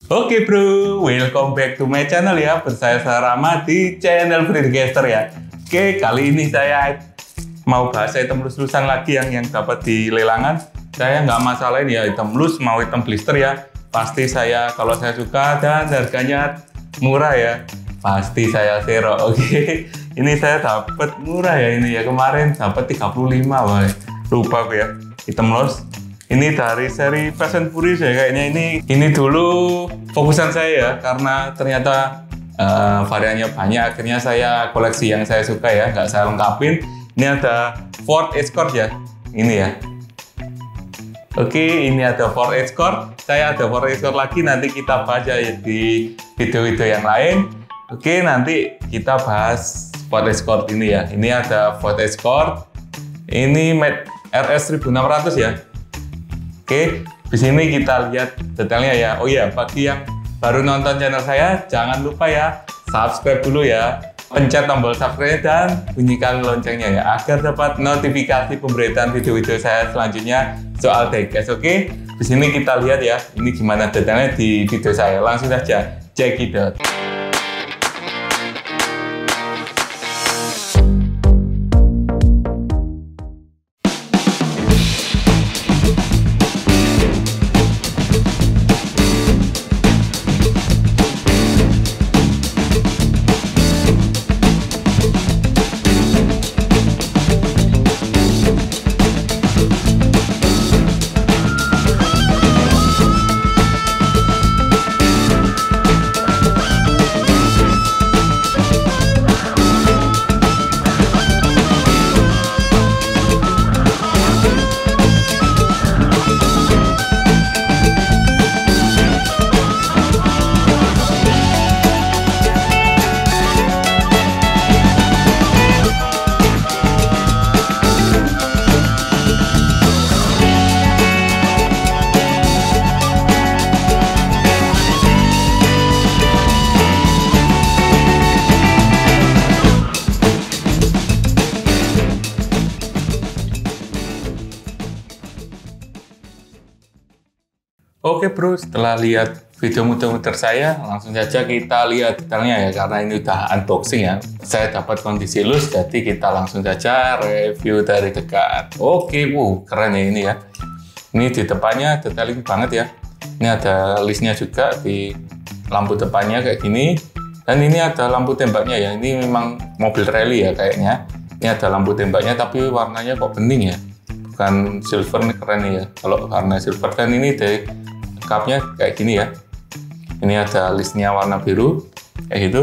Oke bro, welcome back to my channel ya. Bersama saya Rama di channel Freecaster ya. Oke, kali ini saya mau bahas item lus-lusan lagi yang dapat di lelangan. Saya nggak masalahin ya item lus mau item blister ya. Pasti saya kalau saya suka dan harganya murah ya. Pasti saya share. Oke, ini saya dapat murah ya ini ya. Kemarin dapat 35, wah. Lupa aku ya. Item lus. Ini dari seri Fast and Furious ya kayaknya ini dulu fokusan saya ya karena ternyata variannya banyak, akhirnya saya koleksi yang saya suka ya, nggak saya lengkapin. Ini ada Ford Escort ya, ini ya. Oke, ini ada Ford Escort, saya ada Ford Escort lagi, nanti kita bahas ya di video-video yang lain. Oke, nanti kita bahas Ford Escort ini ya. Ini ada Ford Escort, ini Made RS 1600 ya. Oke, di sini kita lihat detailnya ya. Oh iya, bagi yang baru nonton channel saya, jangan lupa ya, subscribe dulu ya. Pencet tombol subscribe dan bunyikan loncengnya ya, agar dapat notifikasi pemberitaan video-video saya selanjutnya soal diecast. Oke, di sini kita lihat ya, ini gimana detailnya di video saya. Langsung saja, check it out. Oke bro, setelah lihat video muter-muter saya, langsung saja kita lihat detailnya ya, karena ini udah unboxing ya. Saya dapat kondisi lus, jadi kita langsung saja review dari dekat. Oke, keren ya ini ya. Ini di depannya detailing banget ya. Ini ada listnya juga di lampu depannya kayak gini. Dan ini ada lampu tembaknya ya, ini memang mobil rally ya kayaknya. Ini ada lampu tembaknya tapi warnanya kok bening ya. Bukan silver, nih keren ya. Kalau warna silver kan ini dari cupnya kayak gini ya. Ini ada listnya warna biru kayak gitu.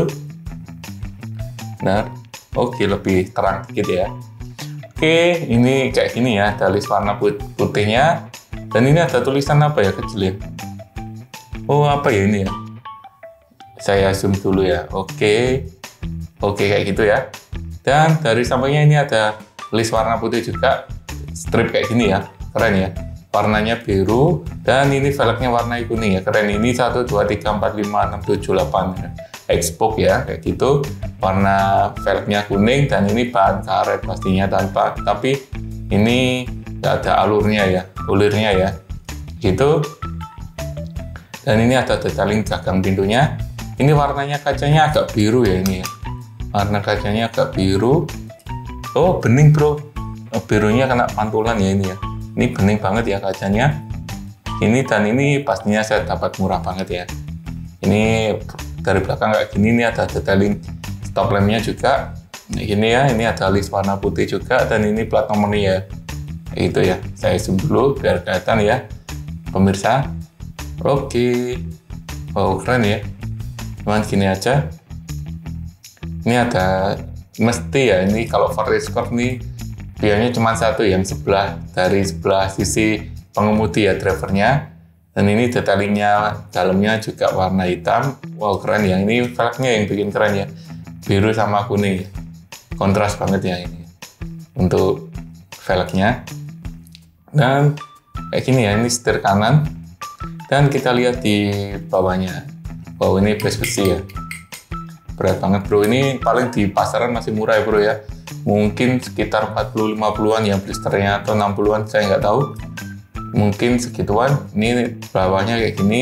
Nah, oke, lebih terang dikit ya. Oke, ini kayak gini ya, ada list warna putihnya. Dan ini ada tulisan apa ya, kecil ya. Oh, apa ya ini ya? Saya zoom dulu ya. Oke, kayak gitu ya. Dan dari sampingnya ini ada list warna putih juga, strip kayak gini ya, keren ya. Warnanya biru dan ini velgnya warna kuning ya, keren. Ini 1 2 3 4 5 6 7 8 Xbox ya, kayak gitu. Warna velgnya kuning dan ini bahan karet pastinya tanpa, tapi ini nggak ada ulurnya ya, gitu. Dan ini ada detailing gagang pintunya. Ini warnanya kacanya agak biru ya ini ya. Warna kacanya agak biru. Oh, bening bro. Oh, birunya kena pantulan ya ini ya. Ini bening banget ya kacanya. Ini dan ini pastinya saya dapat murah banget ya. Ini dari belakang kayak gini, ini ada detailing stop lampnya juga. Nah, gini ya, ini ada list warna putih juga dan ini plat nomornya ya. Itu ya. Saya zoom dulu biar kelihatan ya, pemirsa. Oke. Wow, keren ya. Cuman gini aja. Ini ada mesti ya, ini kalau Ford Escort nih biasanya cuma satu yang dari sebelah sisi pengemudi ya, drivernya. Dan ini detailingnya dalamnya juga warna hitam. Wow, keren ya, ini velgnya yang bikin keren ya, biru sama kuning, kontras banget ya ini untuk velgnya. Dan kayak gini ya, ini setir kanan. Dan kita lihat di bawahnya, wow, ini base besi ya, berat banget bro. Ini paling di pasaran masih murah ya bro ya, mungkin sekitar 40-50an ya blisternya, atau 60an, saya nggak tahu, mungkin segituan. Ini bawahnya kayak gini,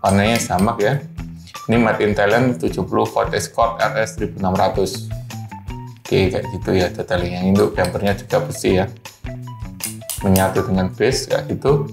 warnanya sama ya. Ini made in Thailand 70 Ford Escort RS 1600. Oke, kayak gitu ya detailnya. Ini bumpernya juga besi ya, menyatu dengan base kayak gitu.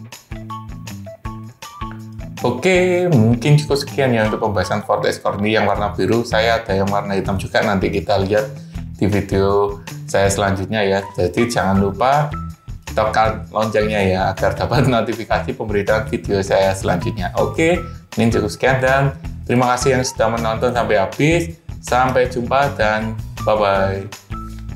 Oke, mungkin cukup sekian ya untuk pembahasan Ford Escort ini yang warna biru. Saya ada yang warna hitam juga, nanti kita lihat di video saya selanjutnya ya. Jadi jangan lupa tekan loncengnya ya agar dapat notifikasi pemberitaan video saya selanjutnya. Oke, ini cukup sekian dan terima kasih yang sudah menonton sampai habis. Sampai jumpa dan bye-bye.